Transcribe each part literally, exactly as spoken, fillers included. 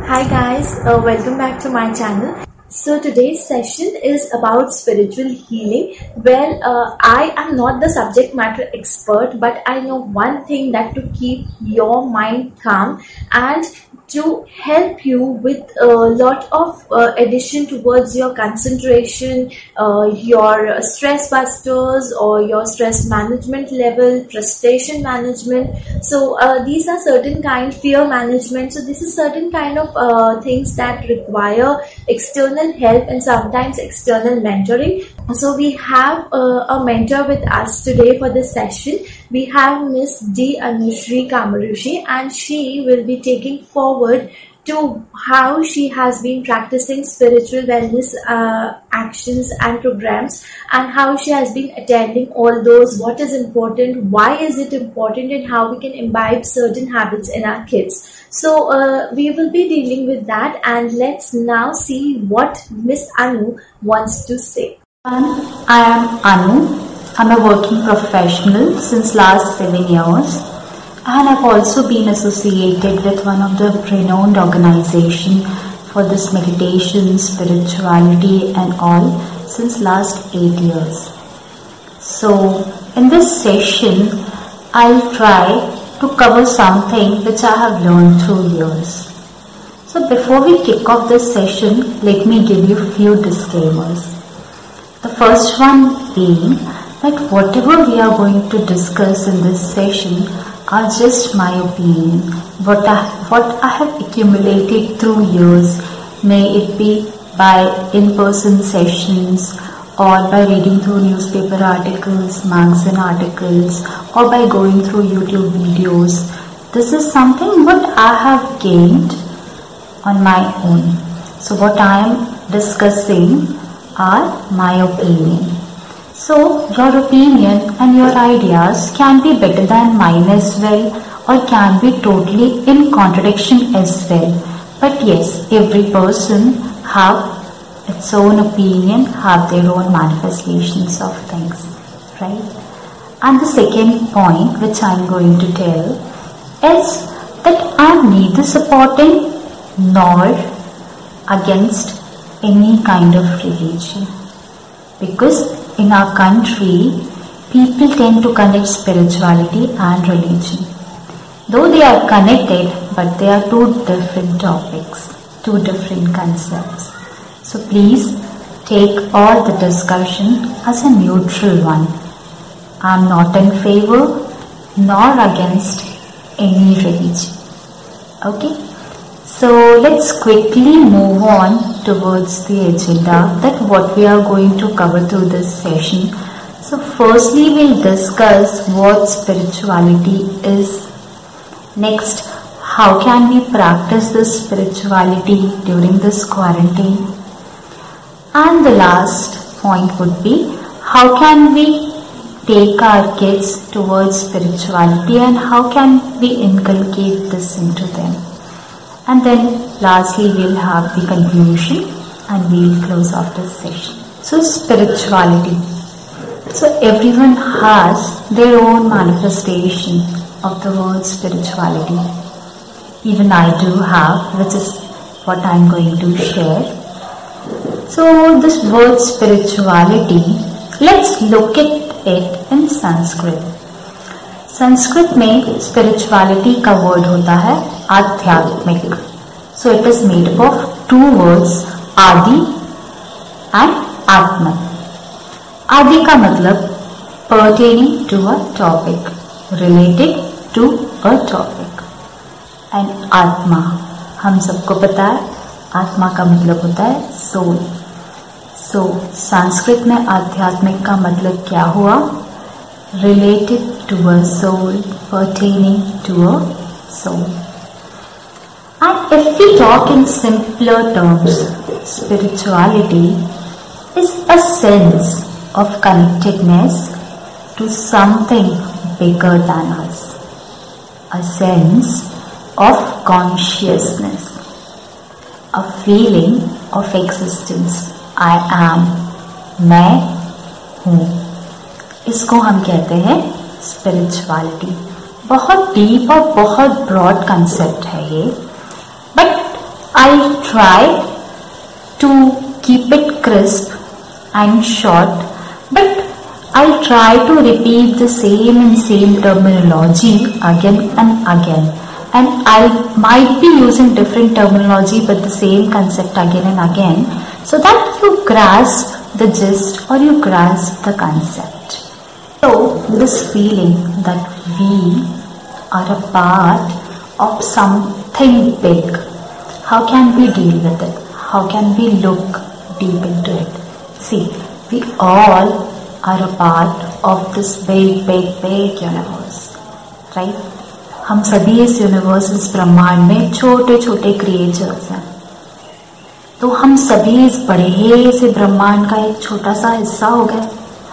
Hi guys, uh, welcome back to my channel. So today's session is about spiritual healing. Well, uh, I am not the subject matter expert, but I know one thing, that to keep your mind calm and to help you with a lot of uh, addition towards your concentration, uh, your stress busters or your stress management level, frustration management. So uh, these are certain kind, fear management. So this is certain kind of uh, things that require external help and sometimes external mentoring. So we have uh, a mentor with us today for this session. We have Miss D. Anushri Kamarushi, and she will be taking forward to how she has been practicing spiritual wellness uh, actions and programs, and how she has been attending all those, what is important, why is it important, and how we can imbibe certain habits in our kids. So uh, we will be dealing with that, and let's now see what Miss Anu wants to say. I am Anu. I'm a working professional since last seven years, and I've also been associated with one of the renowned organization for this meditation, spirituality and all since last eight years. So in this session, I'll try to cover something which I have learned through years. So before we kick off this session, let me give you a few disclaimers. The first one being that whatever we are going to discuss in this session are just my opinion, what I, what I have accumulated through years, may it be by in-person sessions or by reading through newspaper articles, magazine articles, or by going through YouTube videos. This is something what I have gained on my own. So what I am discussing are my opinion. So your opinion and your ideas can be better than mine as well, or can be totally in contradiction as well. But yes, every person have its own opinion, have their own manifestations of things, right? And the second point which I am going to tell is that I am neither supporting nor against any kind of religion, because in our country people tend to connect spirituality and religion, though they are connected, but they are two different topics, two different concepts. So please take all the discussion as a neutral one. I am not in favor nor against any religion. Okay? So let's quickly move on towards the agenda, that what we are going to cover through this session. So firstly, we'll discuss what spirituality is. Next, how can we practice this spirituality during this quarantine? And the last point would be, how can we take our kids towards spirituality and how can we inculcate this into them? And then lastly, we'll have the conclusion and we'll close off this session. So spirituality. So everyone has their own manifestation of the word spirituality. Even I do have, which is what I'm going to share. So this word spirituality, let's look at it in Sanskrit. Sanskrit में spirituality का word होता है आध्यात्मिक. So it is made up of two words, आदि and आत्मा. आदि का मतलब pertaining to a topic, related to a topic. And आत्मा, हम सबको पता है आत्मा का मतलब होता है soul. So संस्कृत में आध्यात्मिक का मतलब क्या हुआ? Related to a soul, pertaining to a soul. And if we talk in simpler terms, spirituality is a sense of connectedness to something bigger than us, a sense of consciousness, a feeling of existence. I am, मैं हूँ. इसको हम कहते हैं spirituality. बहुत deep और बहुत broad concept है ये, but I'll try to keep it crisp and short, but I'll try to repeat the same and same terminology again and again, and I might be using different terminology but the same concept again and again, so that you grasp the gist or you grasp the concept. So this feeling that we are a part of something big, how can we deal with it? How can we look deep into it? See, we all are a part of this big, big, big universe, right? हम सभी इस universe, इस ब्रह्मांड में छोटे छोटे creatures हैं, तो हम सभी इस बड़े से ब्रह्मांड का एक छोटा सा हिस्सा हो गए,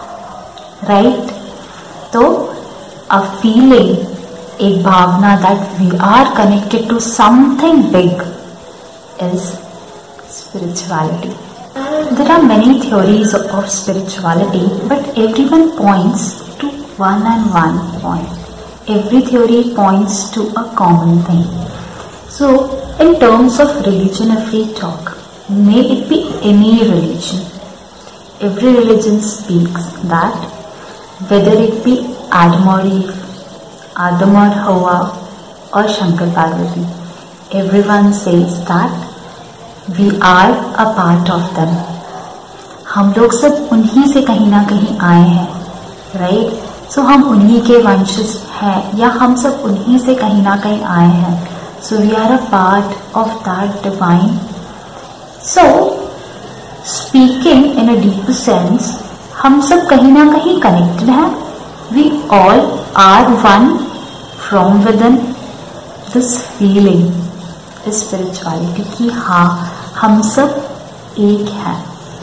राइट? तो अ फीलिंग, एक भावना that we are connected to something big is spirituality. There are many theories of spirituality, but everyone points to one and one point. Every theory points to a common thing. So, in terms of religion, if we talk, may it be any religion, every religion speaks that whether it be Adam or Eve, Adam or Hawa, or Shankar Parvati, everyone says that we are a part of them. हम लोग सब उन्हीं से कहीं ना कहीं आए हैं, राइट? सो हम उन्हीं के वंशज हैं, या हम सब उन्हीं से कहीं ना कहीं आए हैं. So we are a part of that divine. So speaking in a deep sense, हम सब कहीं ना कहीं कनेक्टेड हैं. We all are one from within. This feeling spirituality की हाँ हम सब एक हैं.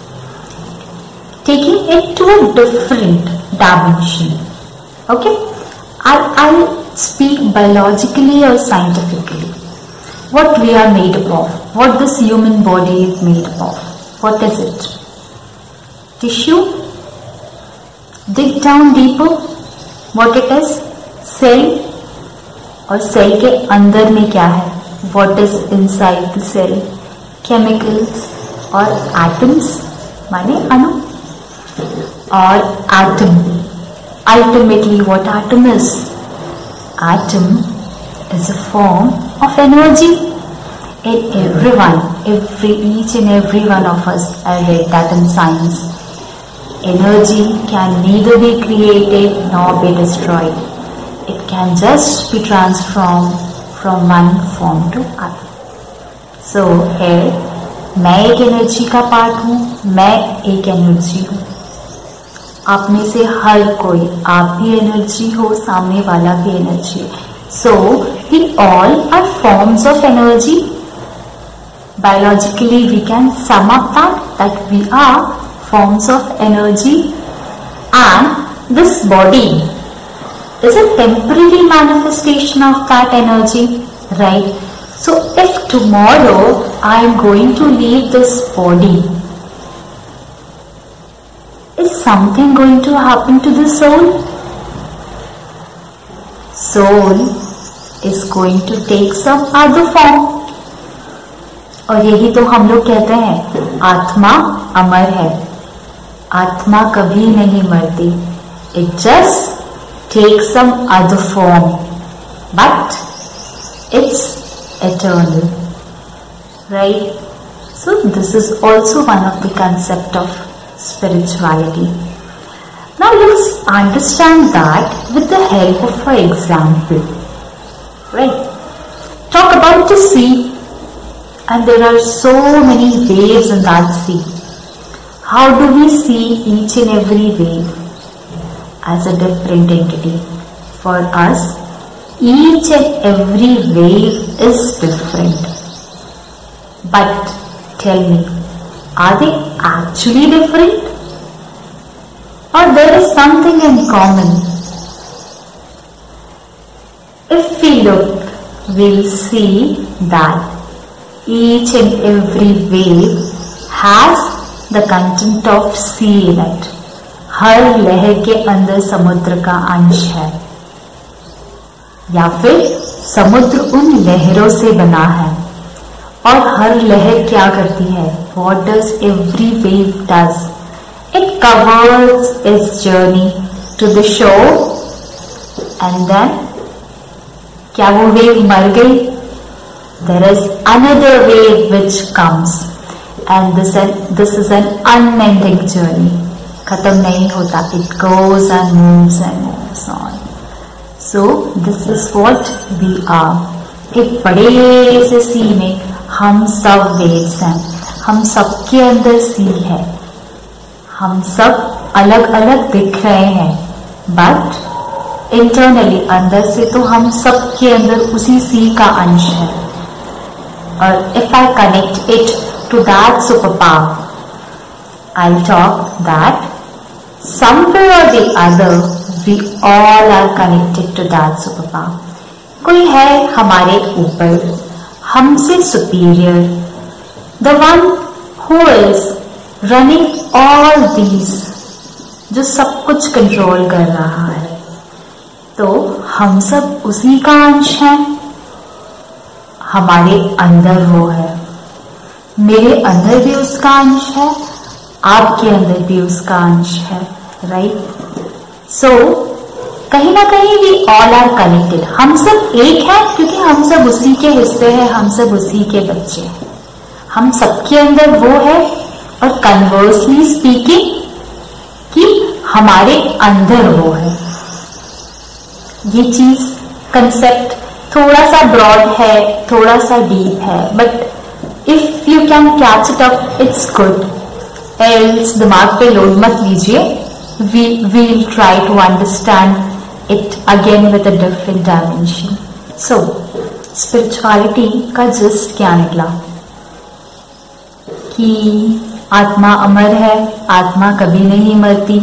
Taking it to a different dimension. Okay, I'll, I'll speak biologically or scientifically. What we are made up of, what this human body is made up of. What is it? Tissue? Dig down deeper. What it is? Cell. और cell के अंदर में क्या है? What is inside the cell? Chemicals और atoms, माने अणु. Or atom. Ultimately, what atom is? Atom is a form of energy. In everyone, every each and every one of us, I read that in science. Energy can neither be created nor be destroyed. It can just be transformed from one form to other. So here, मैं एक energy का part हूँ, मैं एक energy हूँ. आप में से हर कोई, आप भी एनर्जी हो, सामने वाला भी एनर्जी है. So we all are forms of energy. Biologically we can sum up that that we are forms of energy, and this body is a temporary manifestation of that energy, right? So if tomorrow I am going to leave this body, is something going to happen to the soul? Soul is going to take some other form. और यही तो हम लोग कहते हैं, आत्मा अमर है. आत्मा कभी नहीं मरती. It just takes some other form, but it's eternal, right? So this is also one of the concept of spirituality. Now let's understand that with the help of an example, right? Talk about the sea, and there are so many waves in that sea. How do we see each and every wave? As a different entity. For us, each and every wave is different. But tell me, are they actually different? Or there is something in common? If we look, we'll see that each and every wave has the content of sea in it. हर लहर के अंदर समुद्र का अंश है, या फिर समुद्र उन लहरों से बना है. और हर लहर क्या करती है? What does every wave does? It covers its journey to the shore and then क्या वो वेव मर गई? There is another wave which comes and this this is an unending journey. खत्म नहीं होता. It goes and moves and moves on. So this is what we are. एक बड़े से सी में हम सब वेव्स हैं. हम सबके अंदर सी है. हम सब अलग अलग दिख रहे हैं, बट इंटरनली अंदर से तो हम सबके अंदर उसी सी का अंश है. और if I connect it to that super power, I talk that somewhere or the other we all are connected to that super power. कोई है हमारे ऊपर, हमसे superior, the one who is running all these, जो सब कुछ control कर रहा है. तो हम सब उसी का अंश हैं. हमारे अंदर वो है, मेरे अंदर भी उसका अंश है, आपके अंदर भी उसका अंश है. राइट? सो कहीं ना कहीं वी ऑल आर कनेक्टेड. हम सब एक हैं क्योंकि हम सब उसी के हिस्से हैं, हम सब उसी के बच्चे हैं. हम सबके अंदर वो है. और कन्वर्सली स्पीकिंग कि हमारे अंदर वो है. ये चीज कंसेप्ट थोड़ा सा ब्रॉड है, थोड़ा सा डीप है, but if you can catch it up it's good. Else दिमाग पे लोड मत लीजिए. We will try to understand it again with a different dimension. So spirituality का जस्ट क्या निकला कि आत्मा अमर है, आत्मा कभी नहीं मरती,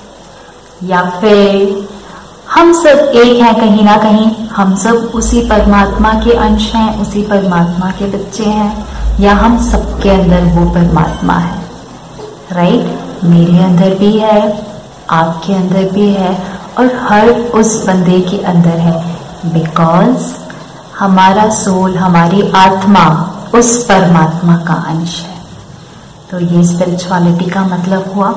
या फिर हम सब एक हैं कहीं ना कहीं, हम सब उसी परमात्मा के अंश हैं, उसी परमात्मा के बच्चे हैं, या हम सबके अंदर वो परमात्मा है. Right right? मेरे अंदर भी है, आपके अंदर भी है, और हर उस बंदे के अंदर है, बिकॉज हमारा सोल, हमारी आत्मा उस परमात्मा का अंश है. तो ये स्पिरिचुअलिटी का मतलब हुआ.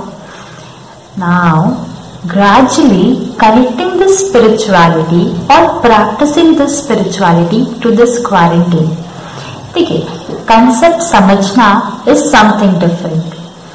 Now gradually connecting this spirituality or practicing this spirituality to this quarantine. देखिए, concept समझना is something different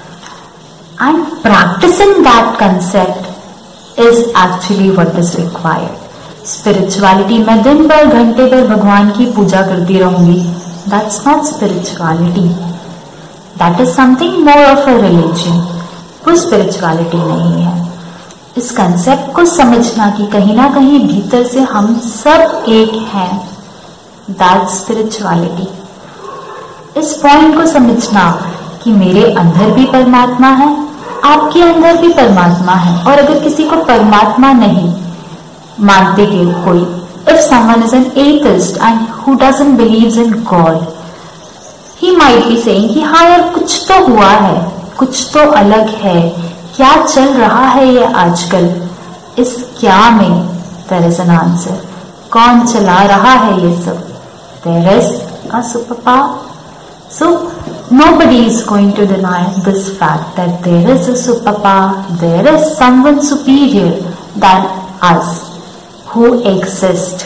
and practicing that concept is actually what is required. Spirituality मैं दिन भर घंटे भर भगवान की पूजा करती रहूंगी, that's not spirituality. That is something more of a religion. वो spirituality नहीं है. इस कंसेप्ट को समझना कि कहीं ना कहीं भीतर से हम सब एक हैं, दैट्स स्पिरिचुअलिटी. इस पॉइंट को समझना कि मेरे अंदर भी परमात्मा है, आपके अंदर भी परमात्मा है. और अगर किसी को परमात्मा नहीं मानते कि कोई, if someone is an atheist and who doesn't believes in God, he might be saying कि हाँ यार कुछ तो हुआ है, कुछ तो अलग है, क्या चल रहा है ये आजकल, इस क्या में देयर इज एन आंसर. कौन चला रहा है ये सब? There is a super power. So nobody is going to deny this fact that there is a superpower, there is someone superior than us who exist,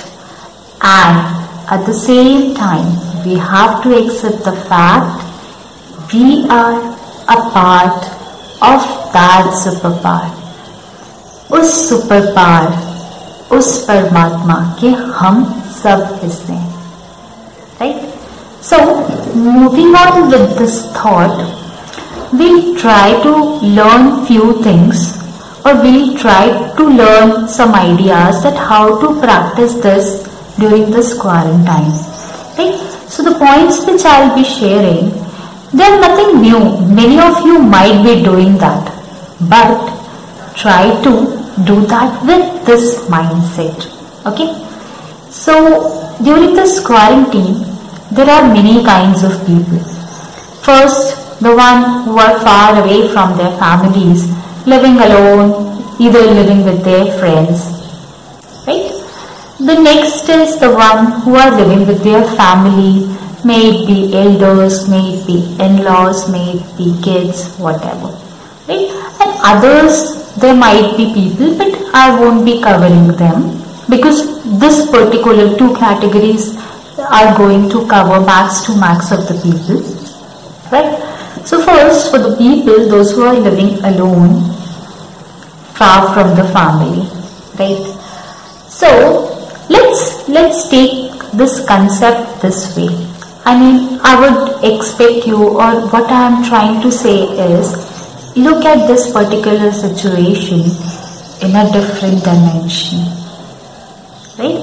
and at the same time we have to accept the fact we are a part of that superpower. उस super power, उस परमात्मा के हम सब हिस्से हैं. Right? So moving on with this thought, we'll try to learn few things, or we'll try to learn some ideas that how to practice this during this quarantine. Right? So the points which I'll be sharing, they are nothing new. Many of you might be doing that, but try to do that with this mindset. Okay? So during this quarantine, there are many kinds of people. First, the one who are far away from their families, living alone, either living with their friends. Right? The next is the one who are living with their family, may it be elders, may it be in-laws, may it be kids, whatever, right? And others, there might be people, but I won't be covering them because this particular two categories are going to cover max to max of the people, right? So first, for the people, those who are living alone, far from the family, right? So let's let's take this concept this way. I mean, I would expect you, or what I am trying to say is, look at this particular situation in a different dimension, right?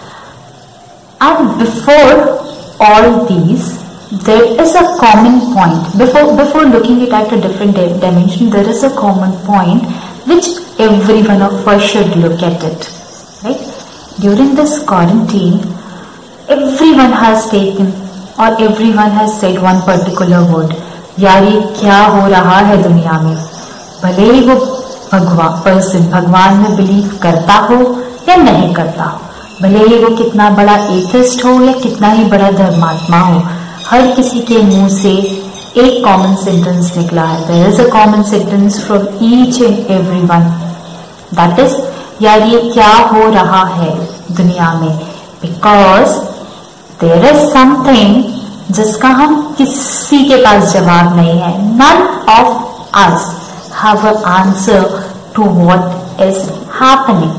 And before all these, there is a common point. Before before looking it at a different dimension, there is a common point which every one of us should look at it, right? During this quarantine, everyone has taken or everyone has said one particular word, यार ये क्या हो रहा है दुनिया में। भले ही वो भगवान पर्सन भगवान में बिलीव करता हो या नहीं करता हो, भले ही वो कितना बड़ा एथिस्ट हो या कितना ही बड़ा धर्मात्मा हो, हर किसी के मुंह से एक कॉमन सेंटेंस निकला है। There is a common sentence from each and everyone, that is, यार ये क्या हो रहा है दुनिया में, बिकॉज देयर इज समथिंग जिसका हम किसी के पास जवाब नहीं है। None of us have a answer to what is happening.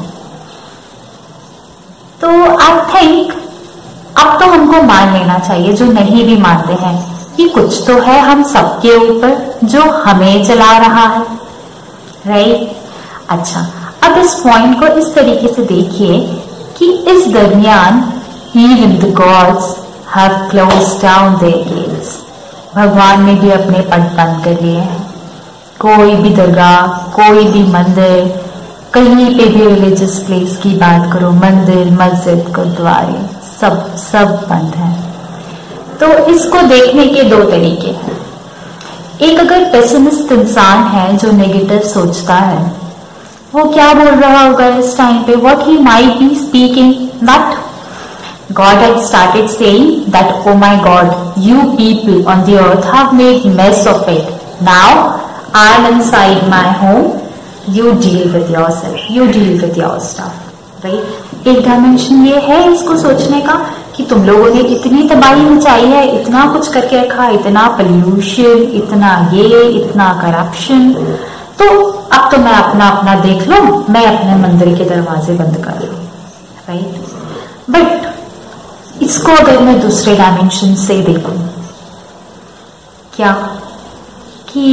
तो आई थिंक अब तो हमको मान लेना चाहिए, जो नहीं भी मानते हैं, कि कुछ तो है हम सबके ऊपर जो हमें चला रहा है, राइट? अच्छा, अब इस पॉइंट को इस तरीके से देखिए कि इस दरमियान even the gods have closed down their gates. भगवान ने भी अपने पट बंद कर लिए हैं। कोई भी दरगाह, कोई भी मंदिर, कहीं पे भी रिलीजियस प्लेस की बात करो, मंदिर, मस्जिद, गुरुद्वारे, सब सब बंद है। तो इसको देखने के दो तरीके हैं। एक, अगर पेसिमिस्ट इंसान है जो नेगेटिव सोचता है, वो क्या बोल रहा होगा इस टाइम पे? What he might be speaking that God had started saying that, oh my God, you people on the earth have made mess of it. Now I am inside my home. You deal with yourself. You deal with your stuff. Right? एक dimension ये है इसको सोचने का कि तुम लोगों ने इतनी तबाही मचाई है, इतना कुछ करके रखा, इतना पोल्यूशन, इतना ये, इतना करप्शन, तो अब तो मैं अपना अपना देख लूं, मैं अपने मंदिर के दरवाजे बंद कर लूं, राइट? बट इसको अगर मैं दूसरे डायमेंशन से देखूं, क्या कि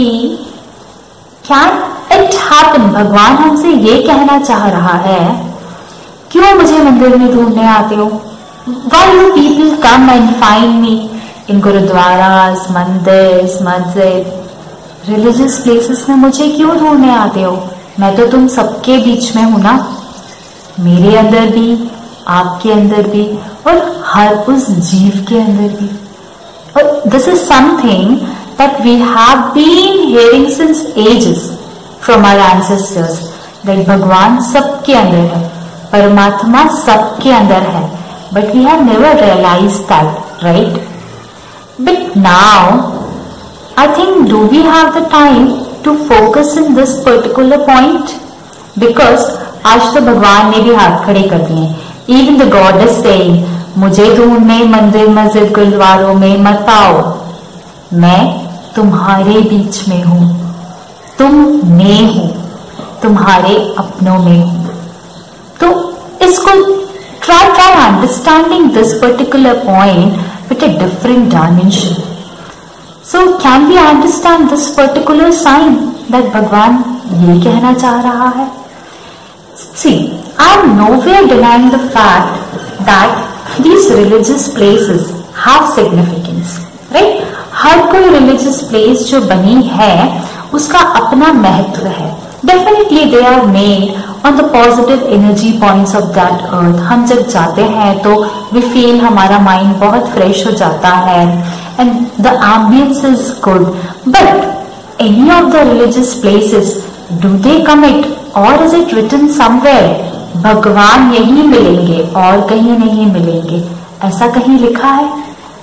कैन इट हैपन, भगवान हमसे ये कहना चाह रहा है, क्यों मुझे मंदिर में ढूंढने आते हो? Why do people come and find me in gurdwaras, mandir, masjid, religious places में मुझे क्यों ढूंढने आते हो? मैं तो तुम सबके बीच में हूं ना, मेरे अंदर भी, आपके अंदर भी, और हर उस जीव के अंदर भी। और this is something that we have been hearing since ages from our ancestors, that भगवान सबके अंदर है, परमात्मा सबके अंदर है, but we have never realised that, right? But now I think, do we have the time to focus in this particular point? Because आज तो भगवान ने भी हाथ खड़े कर दिए। Even the God is saying, मुझे ढूंढने मंदिर, मस्जिद, गुरुद्वारों में मत आओ, मैं तुम्हारे बीच में हूं, तुम में हो, तुम्हारे अपनों में हूं। तो इसको try try understanding this particular point with a different dimension. So can we understand this particular sign that भगवान ये कहना चाह रहा है? See, I am nowhere denying the fact that these religious places have significance, right? हर कोई religious place जो बनी है उसका अपना महत्व है। Definitely they are made on the positive energy points of that earth. हम जब जाते हैं तो we feel हमारा mind बहुत fresh हो जाता है and the ambience is good. But any of the religious places, do they commit or is it written somewhere भगवान यहीं मिलेंगे और कहीं नहीं मिलेंगे? ऐसा कहीं लिखा है?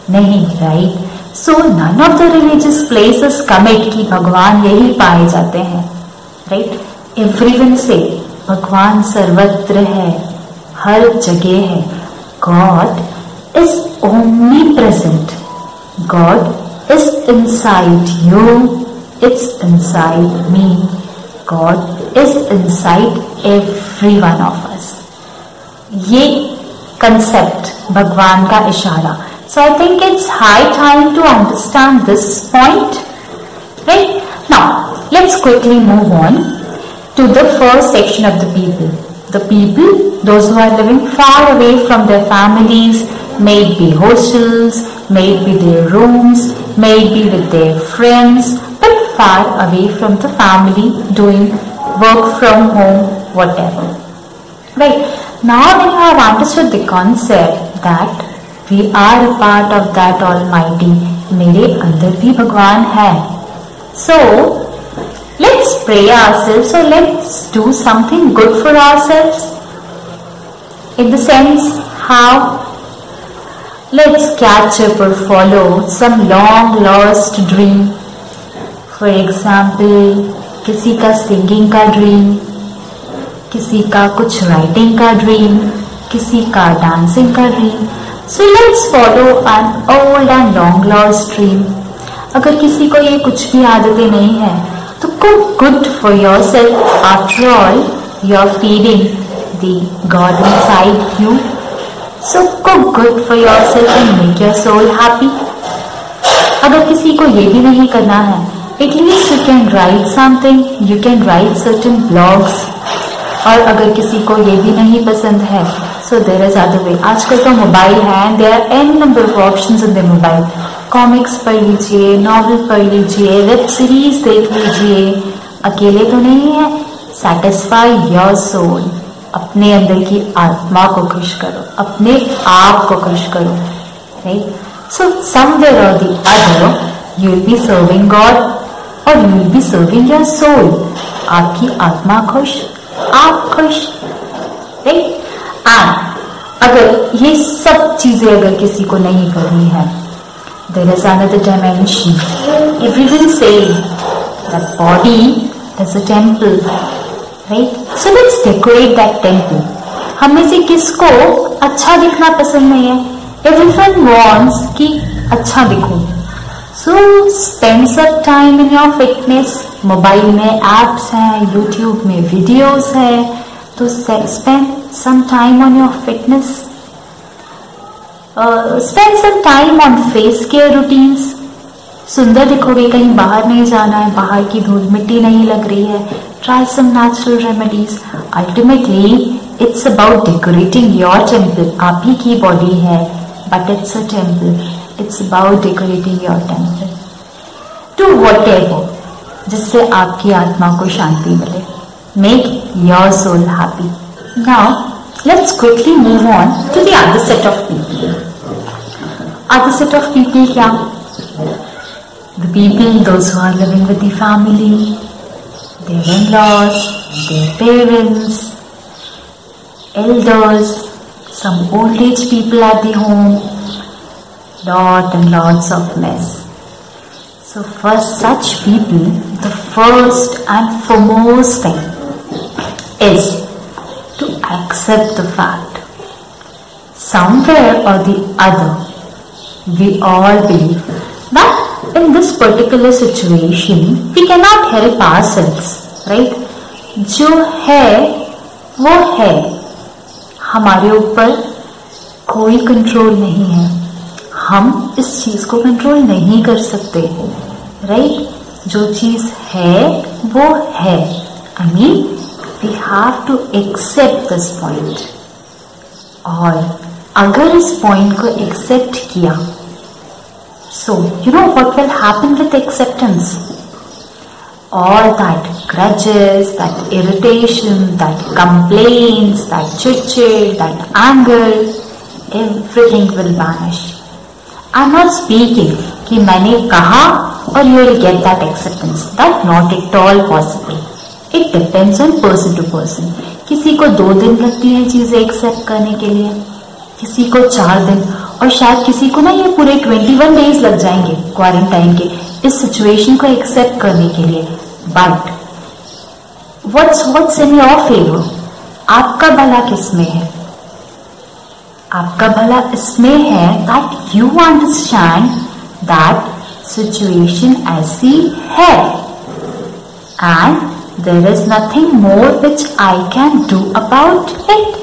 नहीं, right? So none of the religious places commit कि भगवान यही पाए जाते हैं, राइट? एवरीवन से भगवान सर्वत्र है, हर जगह है. God is omnipresent. God is inside you, it's inside me. God is inside every one of us. ये कंसेप्ट भगवान का इशारा. So I think it's high time to understand this point, right? Now let's quickly move on to the first section of the people. The people, those who are living far away from their families, may it be hostels, may it be their rooms, may it be with their friends, but far away from the family, doing work from home, whatever. Right? Now when you have understood the concept that we are a part of that Almighty, मेरे अंदर भी भगवान है. So let's pray ourselves, or let's do something good for ourselves. In the sense how, let's catch up or follow some long lost dream. For example, किसी का singing का dream, किसी का कुछ राइटिंग का ड्रीम, किसी का डांसिंग का dream. So let's follow an old and long lost dream. अगर किसी को ये कुछ भी आदतें नहीं है तो cook good for yourself. After all, you're feeding the God inside you. So cook good for yourself and make your soul happy. अगर किसी को ये भी नहीं करना है, at least you can write something. You can write certain blogs. और अगर किसी को ये भी नहीं पसंद है, so there is other way. आजकल तो मोबाइल है, there are n number of options in the mobile. Comics पढ़ लीजिए, नॉवल पढ़ लीजिए, वेब सीरीज देख लीजिए. अकेले तो नहीं है. Satisfy your soul. अपने अंदर की आत्मा को खुश करो, अपने आप को खुश करो. Right? So somewhere or the other you will be serving God और you will be serving your soul. आपकी आत्मा खुश, आप खुश. राइट? एंड अगर ये सब चीजें अगर किसी को नहीं करनी है, there is another dimension. Everyone say that body is a temple, right? So let's decorate that temple. हम में से किसको अच्छा दिखना पसंद नहीं है? Everyone wants कि अच्छा दिखो. So spend some time in your fitness. Mobile में एप्स हैं, यूट्यूब में वीडियोस है, तो spend some time on your fitness. Uh, spend some time on face care routines. सुंदर दिखोगे, कहीं बाहर नहीं जाना है, बाहर की धूल मिट्टी नहीं लग रही है. Try some natural remedies. Ultimately, it's about decorating your temple. आप ही की body है, but it's a temple. It's about decorating your temple. Do whatever जिससे आपकी आत्मा को शांति मिले. Make your soul happy. Now, let's quickly move on to the other set of people. Other set of people क्या? The people, those who are living with the family, their in-laws, their parents, elders, some old age people at the home, lot and lots of mess. So for such people, the first and foremost thing is to accept the fact, somewhere or the other, we all believe that in this particular situation, we cannot help ourselves, right? जो है वो है, हमारे ऊपर कोई control नहीं है. हम इस चीज को कंट्रोल नहीं कर सकते, राइट? जो चीज है वो है. I mean we have to accept this point. और अगर इस पॉइंट को एक्सेप्ट किया, so you know what will happen with acceptance? All that grudges, that irritation, that complaints, that chit-chat, that anger, everything will vanish. I'm not speaking कि मैंने कहा और you will get that acceptance. That's not at all possible. It depends on person to person. किसी को दो दिन लगती है चीजें एक्सेप्ट करने के लिए, किसी को चार दिन, और शायद किसी को ना ये पूरे इक्कीस डेज लग जाएंगे क्वारंटाइन के इस सिचुएशन को एक्सेप्ट करने के लिए। But what's what's in your favour? आपका भला किसमें है? आपका भला इसमें है that you understand that situation ऐसी है and there is nothing more which I can do about it.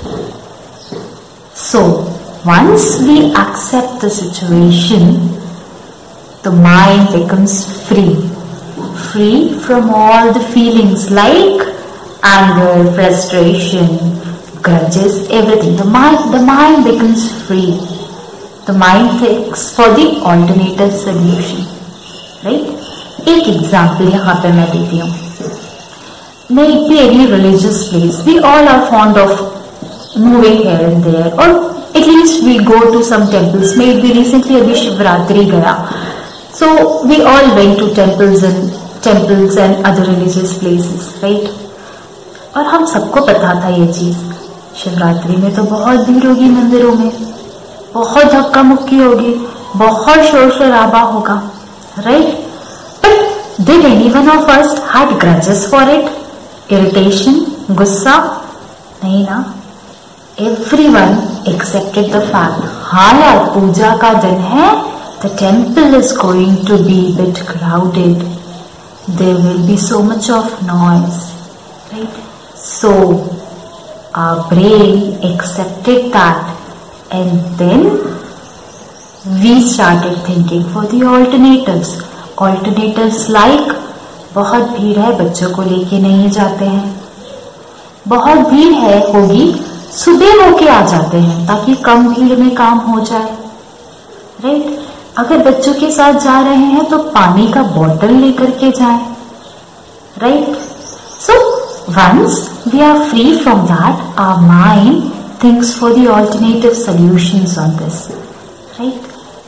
So once we accept the situation, the mind becomes free, free from all the feelings like anger, frustration, grudges, everything. The mind, the mind becomes free. The mind thinks for the alternative solution, right? एक example यहाँ पे मैं देती हूँ। May it be any religious place, we all are fond of moving here and there, or at least we go to some temples. May it be recently अभी शिवरात्रि गया, so we all went to temples and temples and other religious places, right? और हम सबको पता था ये चीज, शिवरात्रि में तो बहुत भीड़ होगी मंदिरों में, बहुत धक्का मुक्की होगी, बहुत शोर शराबा होगा, right? Did anyone of us had grudges for it? Irritation, गुस्सा? नहीं ना? Everyone accepted the fact. हाँ यार, पूजा का दिन है. The temple is going to be a bit crowded. There will be so much of noise, right? So our brain accepted that, and then we started thinking for the alternatives. Alternatives like बहुत भीड़ है, बच्चों को लेके नहीं जाते हैं, बहुत भीड़ है होगी, सुबह होके आ जाते हैं ताकि कम भीड़ में काम हो जाए, राइट? अगर बच्चों के साथ जा रहे हैं तो पानी का बोतल लेकर के जाएं, right? So once we are free from that, our mind thinks for the alternative solutions on this, right?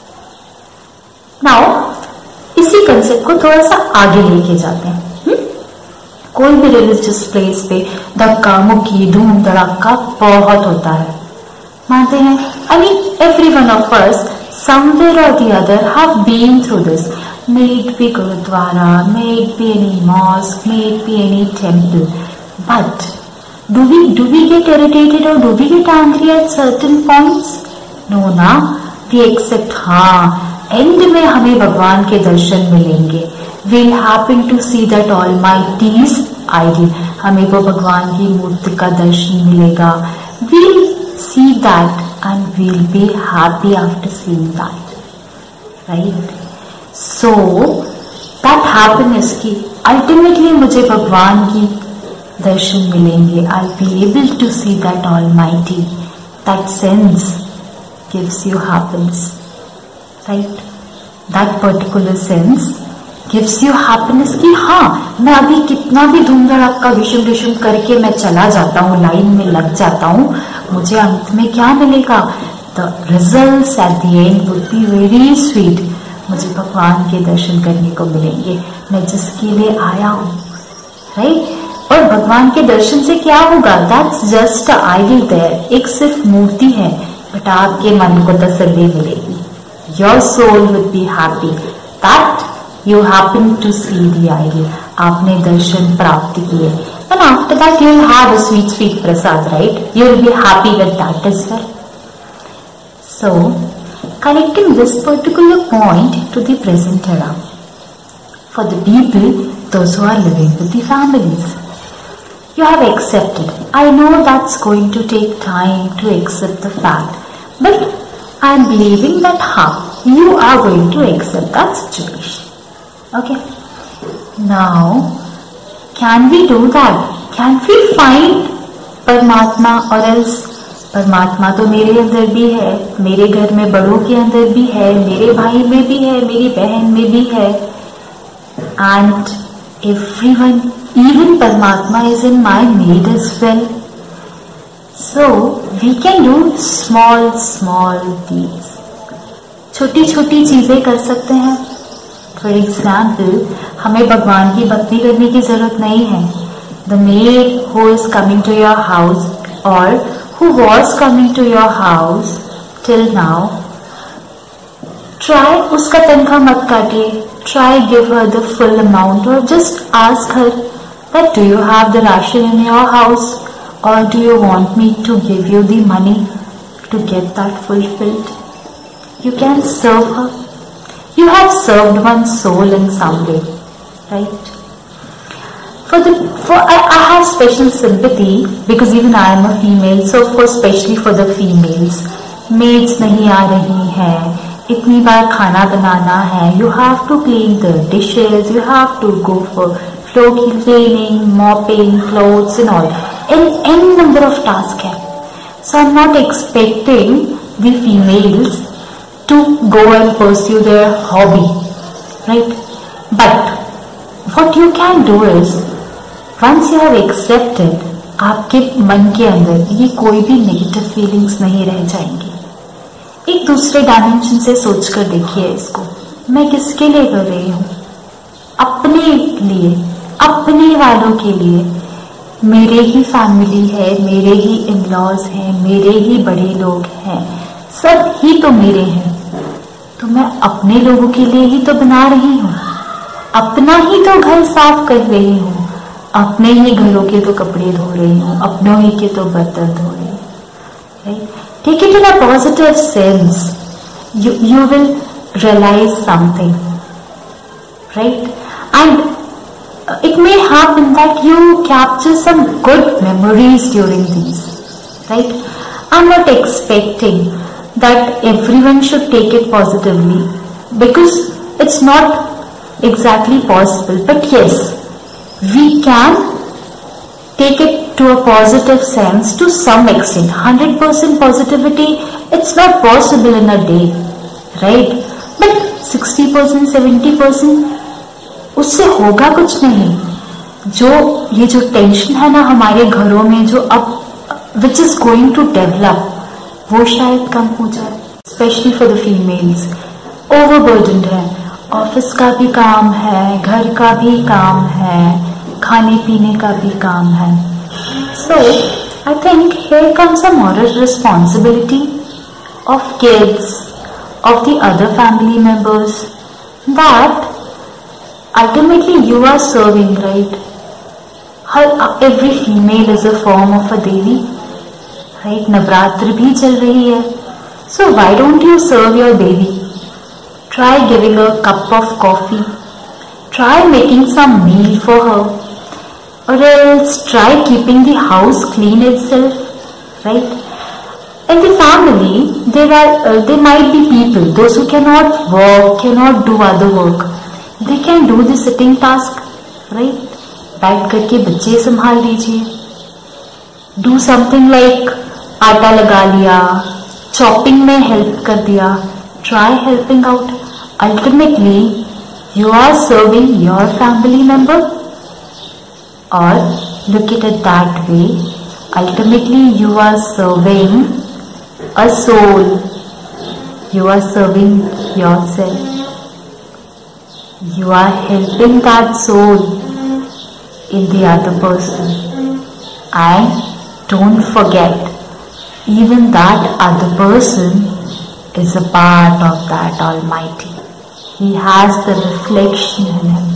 Now इसी कंसेप्ट को थोड़ा सा आगे लेके जाते हैं। हुँ? कोई भी रिलीजियस प्लेस पे धक्का मुक्की धूम धड़ाका बहुत होता है, मानते हैं? I mean every one of us somewhere or the other have been through this. May it be gurdwara, may it be any mosque, may it be any temple. But do we do we get irritated or do we get angry at certain points? No ना, we accept. हाँ, end में हमें भगवान के दर्शन मिलेंगे. We'll happen to see that Almighty's idol. हमें वो भगवान की मूर्ति का दर्शन मिलेगा. We'll see that and we'll be happy after seeing that, right? So that happiness की ultimately मुझे भगवान की दर्शन मिलेंगे. I'll be able to see that Almighty. That sense gives you happiness. Right? That particular sense gives you happiness कि हाँ, मैं अभी कितना भी धूम धड़ाका विषम विषम करके मैं चला जाता हूँ, लाइन में लग जाता हूँ, मुझे अंत में क्या मिलेगा? The results at the end would be very sweet. मुझे भगवान के दर्शन करने को मिलेंगे, मैं जिसके लिए आया हूँ, राइट? और भगवान के दर्शन से क्या होगा? That's just an idol there. एक सिर्फ मूर्ति है, बट आपके मन को तसल्ली मिलेगी. Your soul would be happy that you happen to see the idol. आपने दर्शन प्राप्त किए. And after that you will have a sweet sweet prasad, right? You will be happy with that as well. So connecting this particular point to the present era, for the people, those who are living with the families, you have accepted. I know that's going to take time to accept the fact, but I am believing that how you are going to accept that situation. Okay. Now, can we do that? Can we find परमात्मा? और else परमात्मा तो मेरे अंदर भी है, मेरे घर में बड़ों के अंदर भी है, मेरे भाई में भी है, मेरी बहन में भी है, and everyone, even परमात्मा is in my maid as well. So we can do small small deeds. छोटी छोटी चीजें कर सकते हैं. फॉर एग्जाम्पल, हमें भगवान की भक्ति करने की जरूरत नहीं है. The maid who is coming to your house और who was coming to your house till now, try उसका तनख्वाह मत काटिए, try give her the full amount or just ask her that do you have the ration in your house or do you want me to give you the money to get that fulfilled. You can serve her. You have served one soul in some way, right? For the for I, I have special sympathy because even I am a female, so for especially for the females, maids नहीं आ रही हैं, इतनी बार खाना बनाना है, you have to clean the dishes, you have to go for floor cleaning, mopping, clothes and all, and any number of tasks है. So I'm not expecting the females to go and pursue their hobby, right? But what you can do is, once you have accepted, आपके मन के अंदर ये कोई भी negative feelings नहीं रह जाएंगी. एक दूसरे डायमेंशन से सोचकर देखिए इसको. मैं किसके लिए कर रही हूँ? अपने लिए, अपने वालों के लिए. मेरे ही फैमिली है, मेरे ही इन-लॉज हैं, मेरे ही बड़े लोग हैं, सब ही तो मेरे हैं. तो मैं अपने लोगों के लिए ही तो बना रही हूँ, अपना ही तो घर साफ कर रही हूँ, अपने ही घरों के तो कपड़े धो रही हूँ, अपनों ही के तो बर्तन धो रही हूँ. Right? Take it in a positive sense. You you will realize something, right? And it may happen that you capture some good memories during these, right? I'm not expecting that everyone should take it positively because it's not exactly possible. But yes, we can take it to a positive sense to some extent. one hundred percent positivity, it's not possible in a day, right? But sixty percent, seventy percent, उससे होगा कुछ नहीं. जो ये जो tension है ना हमारे घरों में, जो अब which is going to develop, वो शायद कम हो जाए. Especially for the females, overburdened है, ऑफिस का भी काम है, घर का भी काम है, खाने पीने का भी काम है. So I think here comes a moral responsibility of kids, of the other family members, that ultimately you are serving, right? Her, every female is a form of a devi, right? Navratri bhi chal rahi hai. So why don't you serve your devi? Try giving her a cup of coffee. Try making some meal for her. Or else try keeping the house clean itself, right? In the family, there are uh, there might be people, those who cannot work, cannot do other work. They can do the sitting task, right? बैठ करके बच्चे संभाल लीजिए. Do something like आटा लगा लिया, chopping में help कर दिया. Try helping out. Ultimately, you are serving your family member. Or look at it that way, ultimately you are serving a soul, you are serving yourself, you are helping that soul in the other person. And don't forget, even that other person is a part of that Almighty. He has the reflection in him,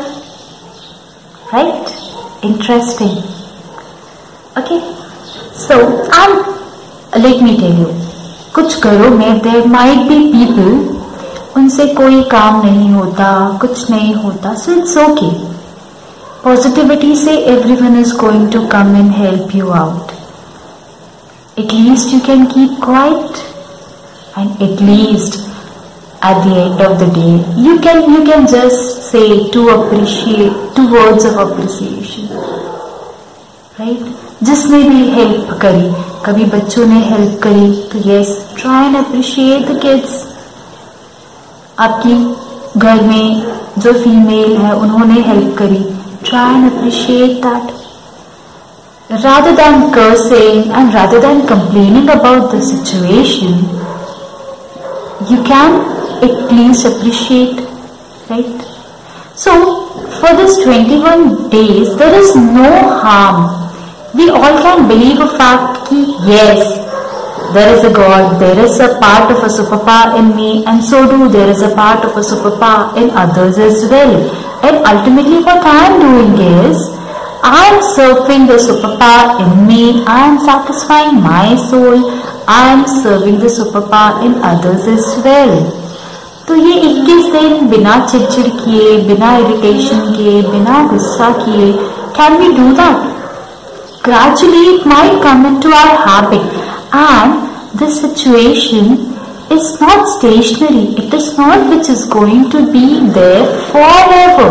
right? Interesting. Okay, so um, let me tell you, कुछ घरों में there might be people, उनसे कोई काम नहीं होता, कुछ नहीं होता, so it's okay. Positivity से everyone is going to come and help you out. At least you can keep quiet, and at least at the end of the day, you can you can just say to appreciate, two words of appreciation, right? जिसने भी help करी, कभी बच्चों ने help करी, तो yes, try and appreciate the kids. आपकी घर में जो फीमेल है उन्होंने हेल्प करी, try and appreciate that. Rather than cursing and rather than complaining about the situation, you can at least appreciate, right? So for this twenty-one days, there is no harm. We all can believe a fact कि yes, there is a God, there is a part of a superpower in me, and so do there is a part of a superpower in others as well. And ultimately what I am doing is, I am serving the superpower in me, I am satisfying my soul, I am serving the superpower in others as well. तो ये इक्कीस दिन बिना चिड़चिड़ किए, बिना irritation किए, बिना गुस्सा किए, can we do that? Gradually it might come into our habit, and this situation is not stationary. It is not which is going to be there forever.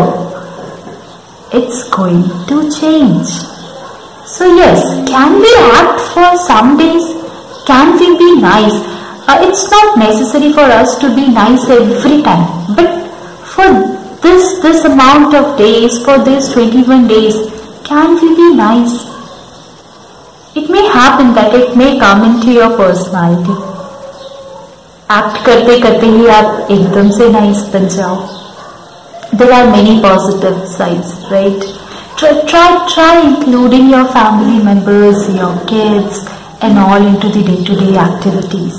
It's going to change. So yes, can we act for some days? Can we be nice? Uh, it's not necessary for us to be nice every time, but for this this amount of days, for these twenty-one days, can we be nice? It may happen that it may come into your personality. Act करते करते ही आप एकदम से nice बन जाओ. There are many positive sides, right? Try, try, try including your family members, your kids, and all into the day-to-day activities.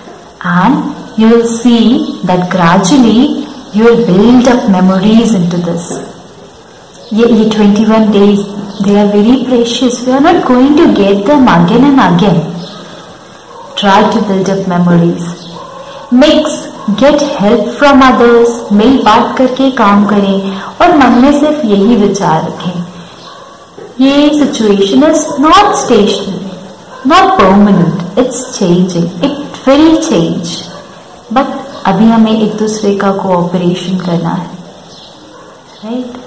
And you will see that gradually you will build up memories into this. ये ये twenty-one days, they are very precious. We are not going to get them again and again. Try to build up memories. Mix, get help from others. मिल बात करके काम करें और मन में सिर्फ यही विचार रखें. ये situation is not stationary, not permanent. It's changing. It will change. But अभी हमें एक दूसरे का cooperation करना है, right?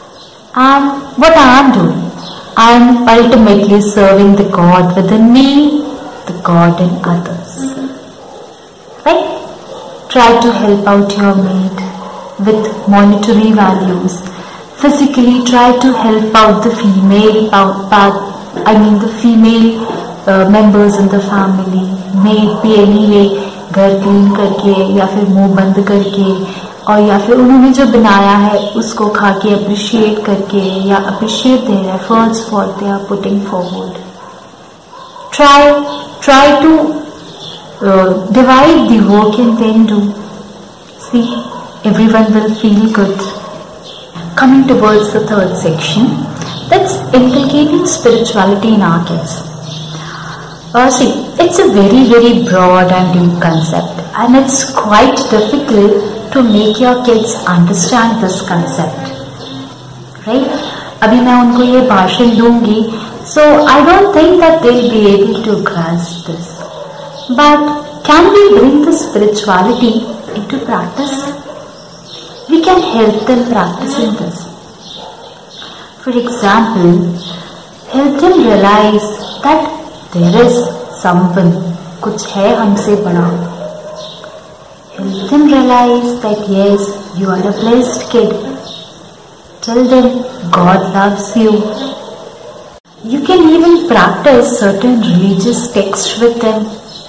And what I am doing, I am ultimately serving the God within me, the God in others. Right? Try to help out your mate with monetary values. Physically, try to help out the female part. I mean the female uh, members in the family. May it be anyway, घर clean करके या फिर मुंह बंद करके और या फिर उन्होंने जो बनाया है उसको खा के अप्रिशिएट करके या appreciate their efforts what they are putting forward. Try, try to uh, divide the work and then do. See, everyone will feel good. Coming towards the third section, that's inculcating spirituality in our kids. Uh, see, it's a very very broad and deep concept, and it's quite difficult to make your kids understand this concept, right? अभी मैं उनको ये भाषण दूंगी, so I don't think that they'll be able to grasp this. But can we bring the spirituality into practice? We can help them practicing this. For example, help them realize that there is someone, कुछ है हमसे बड़ा. Help them realize that yes, you are a blessed kid. Tell them God loves you. You can even practice certain religious texts with them,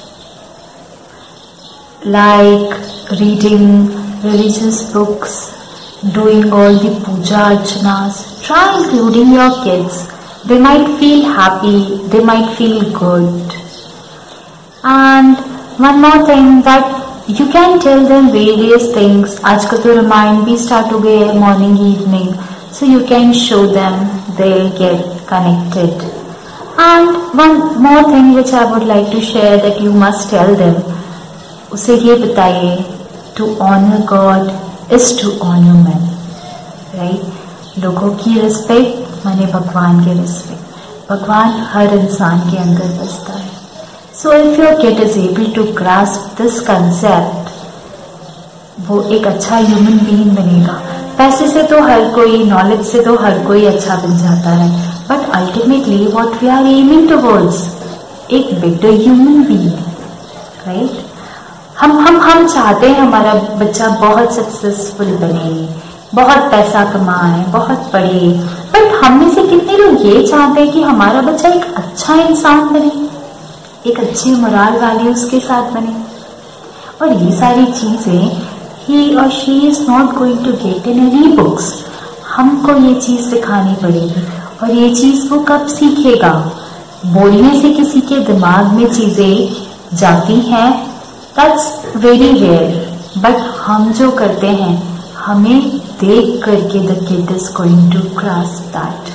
like reading religious books, doing all the puja archanas. Try including your kids. They might feel happy, they might feel good. And one more thing, that you can tell them various things. आजकल तो remind भी start हो गए हैं morning evening, so you can show them, they'll get connected. And one more thing which I would like to share, that you must tell them, उसे ये बताइए, to honor God is to honor men, right? लोगों की respect माने भगवान के respect. भगवान हर इंसान के अंदर बसता है. So if your kid is able to grasp this concept, वो एक अच्छा human being बनेगा. पैसे से तो हर कोई, knowledge से तो हर कोई अच्छा बन जाता है, but ultimately what we are aiming towards, एक better human being, right? हम हम हम चाहते हैं हमारा बच्चा बहुत सक्सेसफुल बने, बहुत पैसा कमाए, बहुत पढ़े, बट हम में से कितने लोग ये चाहते हैं कि हमारा बच्चा एक अच्छा इंसान बने, एक अच्छे मोरल वैल्यूज के साथ बने. और ये सारी चीजें he or she is not going to get in any books. हमको ये चीज सिखानी पड़ेगी. और ये चीज वो कब सीखेगा? बोलने से किसी के दिमाग में चीजें जाती हैं, दैट्स वेरी रेयर। बट हम जो करते हैं, हमें देख करके the kid is going to grasp that.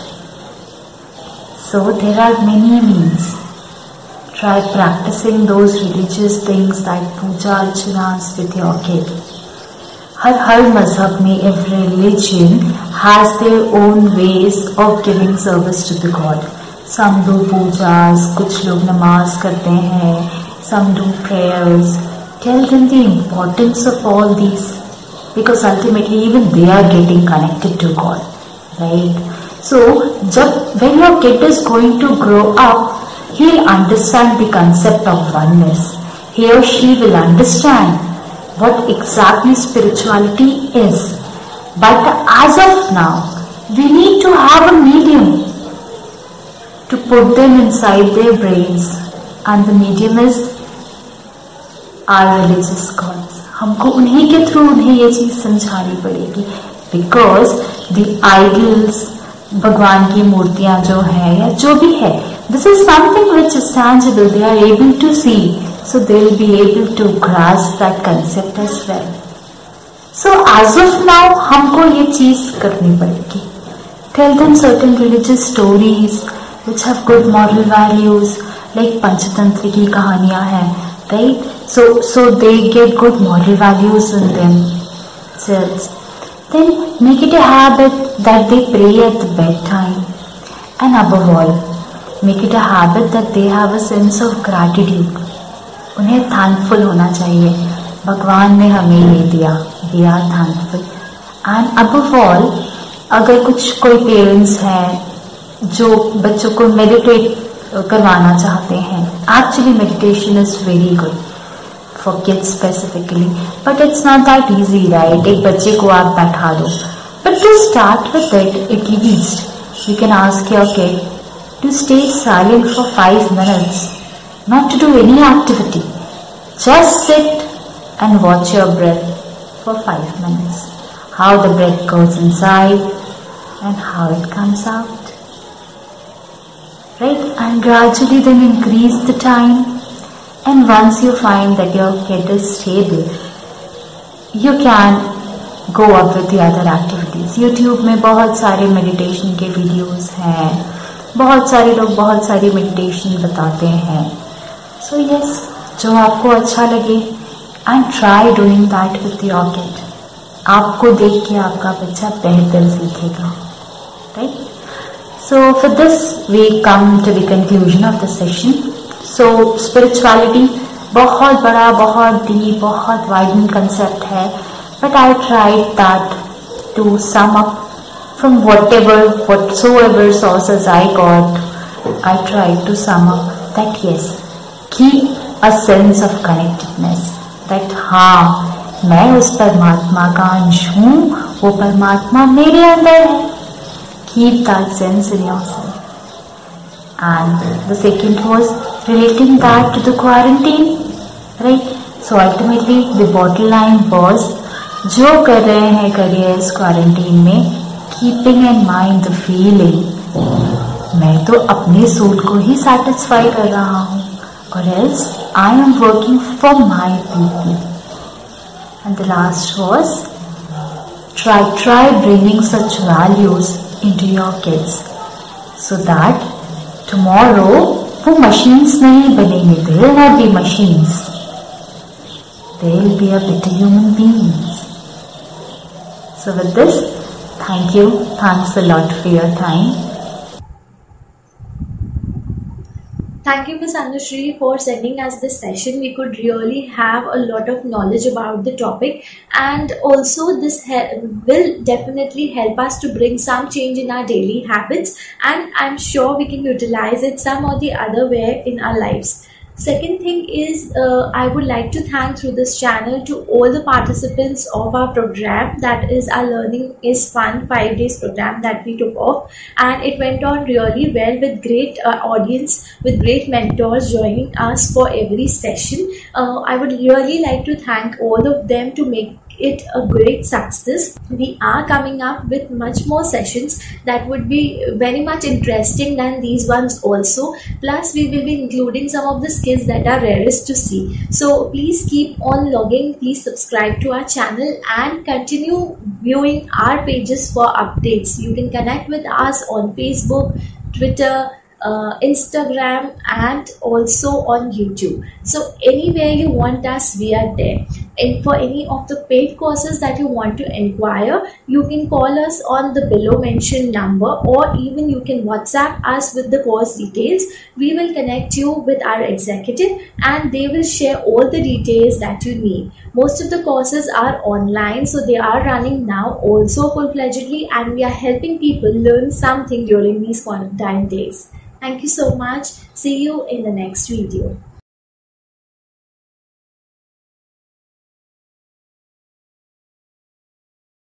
So there are many means. Try practicing those religious things like puja archanas with your kid. हर हर मजहब में every religion has their own ways of giving service to the God. Some do pujas, कुछ लोग नमाज करते हैं, some do prayers. Tell them the importance of all these, because ultimately even they are getting connected to God, right? So जब when your kid is going to grow up, he'll understand the concept of oneness. He or she will understand what exactly spirituality is. But as of now, we need to have a medium to put them inside their brains, and the medium is our religious gods. हमको उन्हीं के through उन्हें ये चीज समझानी पड़ेगी, because the idols, भगवान की मूर्तियां जो है या जो भी है, this is something which is tangible. They are able to see, so they will be able to grasp that concept as well. So as of now, हमको ये चीज करनी पड़ेगी. Tell them certain religious stories which have good moral values, like Panchatantra की कहानियां हैं, right? So so they get good moral values in themselves. Then make it a habit that they pray at the bedtime, and above all, make it a habit that they have a sense of gratitude. उन्हें thankful होना चाहिए, भगवान ने हमें ये दिया, we are thankful. And above all, अगर कुछ कोई parents हैं जो बच्चों को meditate करवाना चाहते हैं, actually meditation is very good for kids specifically, but it's not that easy, right? एक बच्चे को आप बैठा दो, but to start with it, at least you can ask your kid to stay silent for five minutes, not to do any activity. Just sit and watch your breath for five minutes. How the breath goes inside and how it comes out. Right? And gradually then increase the time. And once you find that your kid is stable, you can go up with the other activities. YouTube में बहुत सारे meditation के videos हैं, बहुत सारे लोग बहुत सारी meditation बताते हैं. So yes, जो आपको अच्छा लगे, and try doing that with your kid. आपको देख के आपका बच्चा बेहतर सीखेगा, right? So for this we come to the conclusion of the session. So spirituality बहुत बड़ा, बहुत deep, बहुत widened concept है, but I tried that to sum up from whatever, whatsoever sources I got. I tried to sum up that yes, keep a sense of connectedness. That हाँ, मैं उस परमात्मा का अंश हूँ, वो परमात्मा मेरे अंदर है. Keep that sense in yourself. And the second was relating that to the quarantine, right? So ultimately the bottom line was, जो कर रहे हैं करिए इस क्वारंटीन में, keeping in mind the feeling, मैं तो अपने सोल को ही satisfy कर रहा हूँ, or else I am working for my people. And the last was, try try bringing such values into your kids, so that tomorrow वो machines नहीं बनेंगे. They will not be machines. They will be a better human beings. So with this, thank you. Thanks a lot for your time. Thank you, Miz Anushri, for sending us this session. We could really have a lot of knowledge about the topic, and also this will definitely help us to bring some change in our daily habits, and I'm sure we can utilize it some or the other way in our lives. Second thing is, uh, I would like to thank through this channel to all the participants of our program, that is our Learning is Fun five days program that we took off, and it went on really well with great uh, audience, with great mentors joining us for every session. Uh, I would really like to thank all of them to make it a great success. We are coming up with much more sessions that would be very much interesting than these ones also. Plus we will be including some of the skills that are rarest to see. So please keep on logging, please subscribe to our channel and continue viewing our pages for updates. You can connect with us on Facebook, Twitter, Uh, Instagram, and also on YouTube. So anywhere you want us, we are there. And for any of the paid courses that you want to inquire, you can call us on the below mentioned number, or even you can WhatsApp us with the course details. We will connect you with our executive and they will share all the details that you need. Most of the courses are online, so they are running now also full-fledgedly, and we are helping people learn something during these quarantine days. Thank you so much. See you in the next video.